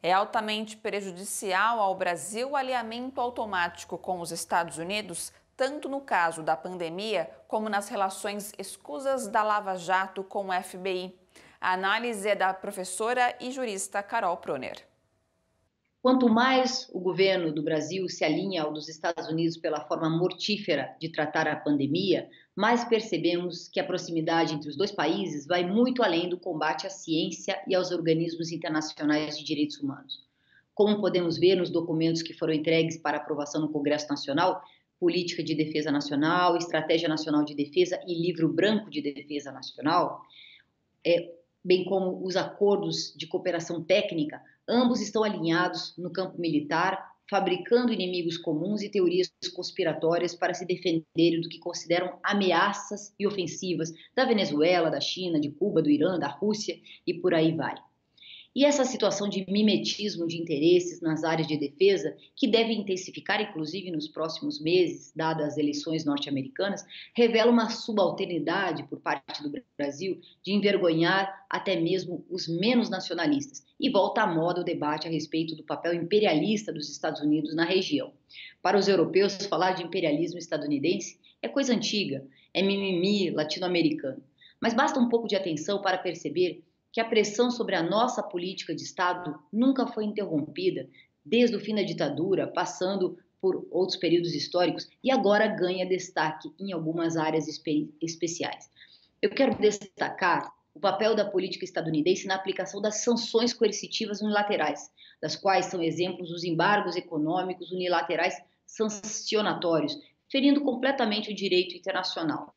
É altamente prejudicial ao Brasil o alinhamento automático com os Estados Unidos, tanto no caso da pandemia como nas relações escusas da Lava Jato com o FBI. A análise é da professora e jurista Carol Proner. Quanto mais o governo do Brasil se alinha ao dos Estados Unidos pela forma mortífera de tratar a pandemia, mais percebemos que a proximidade entre os dois países vai muito além do combate à ciência e aos organismos internacionais de direitos humanos. Como podemos ver nos documentos que foram entregues para aprovação no Congresso Nacional, Política de Defesa Nacional, Estratégia Nacional de Defesa e Livro Branco de Defesa Nacional, bem como os acordos de cooperação técnica, ambos estão alinhados no campo militar, fabricando inimigos comuns e teorias conspiratórias para se defenderem do que consideram ameaças e ofensivas da Venezuela, da China, de Cuba, do Irã, da Rússia e por aí vai. E essa situação de mimetismo de interesses nas áreas de defesa, que deve intensificar inclusive nos próximos meses, dadas as eleições norte-americanas, revela uma subalternidade por parte do Brasil de envergonhar até mesmo os menos nacionalistas e volta à moda o debate a respeito do papel imperialista dos Estados Unidos na região. Para os europeus, falar de imperialismo estadunidense é coisa antiga, é mimimi latino-americano. Mas basta um pouco de atenção para perceber que a pressão sobre a nossa política de Estado nunca foi interrompida, desde o fim da ditadura, passando por outros períodos históricos, e agora ganha destaque em algumas áreas especiais. Eu quero destacar o papel da política estadunidense na aplicação das sanções coercitivas unilaterais, das quais são exemplos os embargos econômicos unilaterais sancionatórios, ferindo completamente o direito internacional.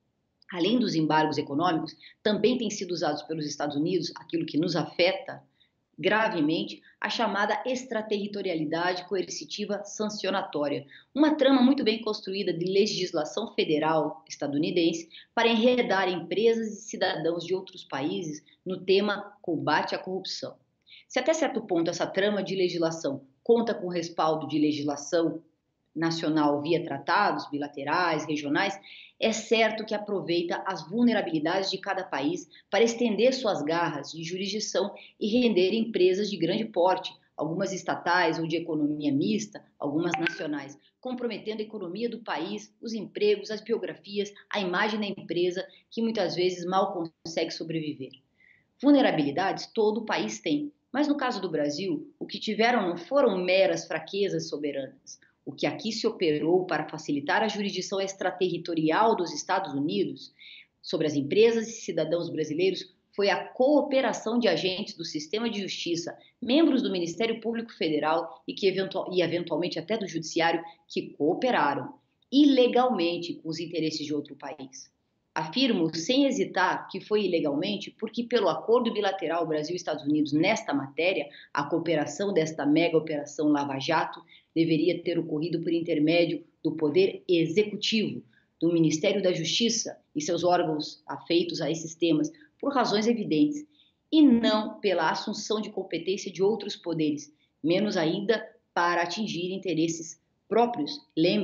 Além dos embargos econômicos, também tem sido usados pelos Estados Unidos, aquilo que nos afeta gravemente, a chamada extraterritorialidade coercitiva sancionatória, uma trama muito bem construída de legislação federal estadunidense para enredar empresas e cidadãos de outros países no tema combate à corrupção. Se até certo ponto essa trama de legislação conta com respaldo de legislação nacional via tratados bilaterais, regionais, é certo que aproveita as vulnerabilidades de cada país para estender suas garras de jurisdição e render empresas de grande porte, algumas estatais ou de economia mista, algumas nacionais, comprometendo a economia do país, os empregos, as biografias, a imagem da empresa, que muitas vezes mal consegue sobreviver. Vulnerabilidades todo o país tem, mas no caso do Brasil, o que tiveram não foram meras fraquezas soberanas. O que aqui se operou para facilitar a jurisdição extraterritorial dos Estados Unidos sobre as empresas e cidadãos brasileiros foi a cooperação de agentes do sistema de justiça, membros do Ministério Público Federal e eventualmente até do Judiciário, que cooperaram ilegalmente com os interesses de outro país. Afirmo sem hesitar que foi ilegalmente porque, pelo acordo bilateral Brasil-Estados Unidos nesta matéria, a cooperação desta mega operação Lava Jato deveria ter ocorrido por intermédio do Poder Executivo, do Ministério da Justiça e seus órgãos afeitos a esses temas, por razões evidentes, e não pela assunção de competência de outros poderes, menos ainda para atingir interesses próprios.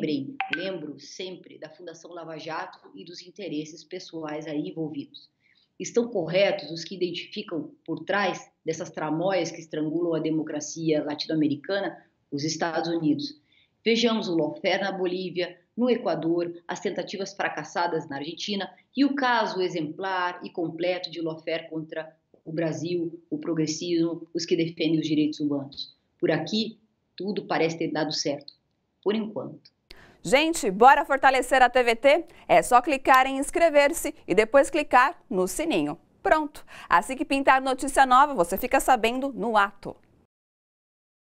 Lembro sempre da Fundação Lava Jato e dos interesses pessoais aí envolvidos. Estão corretos os que identificam por trás dessas tramóias que estrangulam a democracia latino-americana os Estados Unidos. Vejamos o lawfare na Bolívia, no Equador, as tentativas fracassadas na Argentina e o caso exemplar e completo de lawfare contra o Brasil, o progressismo, os que defendem os direitos humanos. Por aqui, tudo parece ter dado certo, por enquanto. Gente, bora fortalecer a TVT? É só clicar em inscrever-se e depois clicar no sininho. Pronto! Assim que pintar notícia nova, você fica sabendo no ato.